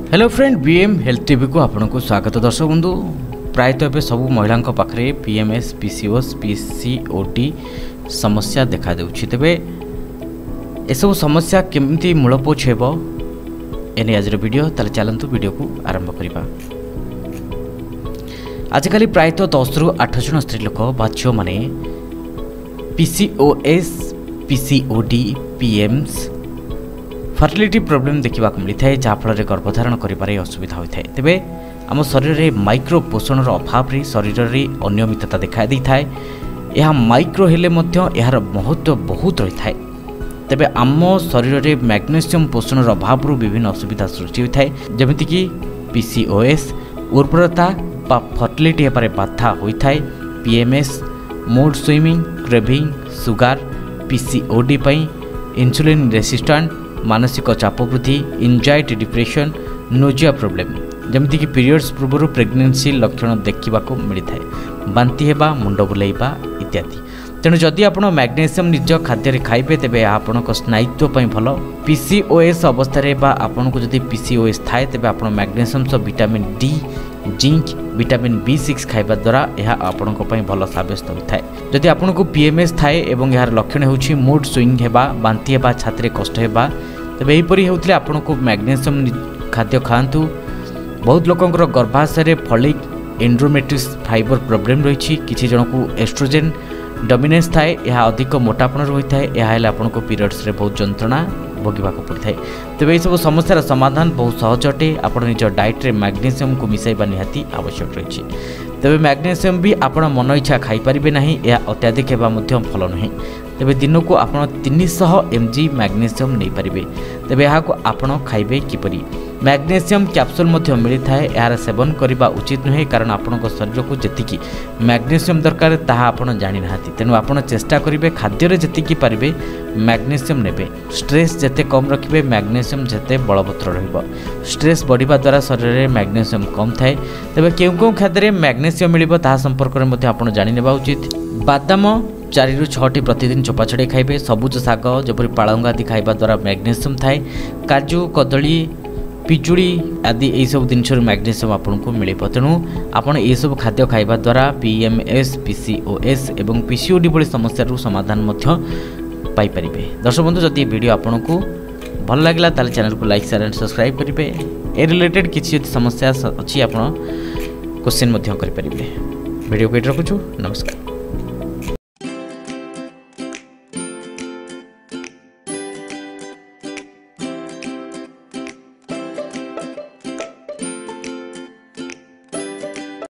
Hello friend BM health TV को आपको स्वागत। दर्शक बंधु प्रायतः एवं सब महिला पाखे पीएमएस पीसीओएस पीसीओडी समस्या देखा देउछि। तेबे एसबू समस्या केमती मूलपोछ हेबो एने आज वीडियो ताले चलंतु वीडियो को आरंभ करिबा। आजकल प्रायतः 10 रु 8 जन स्त्री लोक बा झियो माने PCOS PCOD PMS fertility problem देखा मिलता है, जहाँफल गर्भधारण कर असुविधा होता है। तेबे आम शरीर में माइक्रो पोषण अभाव शरीर में अनियमितता देखा दी था। यह माइक्रो हेले यार महत्व बहुत रही है। तेबे आम शरीर में मैग्नेशियम पोषण अभाव विभिन्न असुविधा सृष्टि होता है, जमीक पीसीओएस उर्वरता बा फर्टिलिटी हेबारे बाधा होता है। PMS mood swinging craving sugar PCOD insulin resistant मानसिक चाप वृद्धि एंजाइटी डिप्रेशन नोजिया प्रॉब्लम जमीक पीरियड्स पूर्व प्रेगनेंसी लक्षण देखा मिलता है, बांति हेबा मुंड बुलाइबा इत्यादि। तेणु जदि आप मैग्नेशियम निज खाद्य खाइबे तेबे आपण स्नायुत्व भल। पीसीओएस अवस्था आपन को जदि पीसीओएस थाए तेबे आपण मैग्नेशियम सह vitamin D zinc vitamin B6 खाइबा द्वारा यह आपण भल साब्यस्त होता है। जदि आपन को पीएमएस थाए एवं यार लक्षण होउछि मूड स्विंग हेबा बांति हेबा छाती रे कष्ट हेबा तेबे एहीपरि हेउतले आपन को मैग्नेशियम खाद्य खाआंतु। बहुत लोकंकर गर्भाशय फॉलिक एंड्रोमेट्रियस फाइबर प्रॉब्लम रही। किछि जन को एस्ट्रोजेन डोमिनेंस थाए, यह अधिक मोटापन रही है। यह हेले आपन को पीरियड्स रे बहुत जंत्रणा भोगवा पड़ता है। तेज यह सब समस्यार समाधान बहुत सहज अटे। आप निज डाइट रे मैग्नेशियम को मिसाइबा निहाती आवश्यक रही। तेबे मैग्नेशियम भी आपण मन इच्छा खाई पारिबे नाही, यह अत्याधिक हेबा मध्य भल नुहे। तेबे दिन को आपण 300 mg मैग्नेशियम नहीं पारिबे। तेबे यह को आपण खाइबे किपरि? मैग्नेशियम कैप्सूल मध्य मिलता है, यार सेवन करने उचित नुहे, कारण आपण शरीर को जी मैग्नेशियम दरकार ताहा आपण जानि नाहांती। तेणु आपण चेष्टा करेंगे खाद्य जति पारे मैग्नेशियम नेबे। स्ट्रेस जिते कम रखिए मैग्नेशियम जिते बलवत्तर रहिबो। स्ट्रेस बढ़िबा द्वारा शरीर में मैग्नेशियम कम थाए। तेबे केउ खाद्य मैग्नेशियम मिलिबो ताहा संपर्क में मध्य आपण जानि नेबा उचित। बादाम 4 ରୁ 6 प्रतिदिन चोपा छड़े खाइबे। सबुज शाग जपरि पालंग आदि खाइबा द्वारा मैग्नेशियम थाए। काजू कदली पिजुड़ी आदि यही सब जिनस मैग्नेशियम आपको मिल। तेणु आपड़ ये सब खाद्य खाइबा द्वारा पीएमएस पीसीओएस एवं पीसीओडी भली समस्या समाधान पाइपर। दर्शक बंधु जदि वीडियो आपन को भल लगे ताले चैनल को लाइक शेयर एंड सब्सक्राइब करेंगे। ए रिलेटेड किसी समस्या अच्छी आप क्वेश्चन करेंगे। वीडियो को रखुछु। नमस्कार।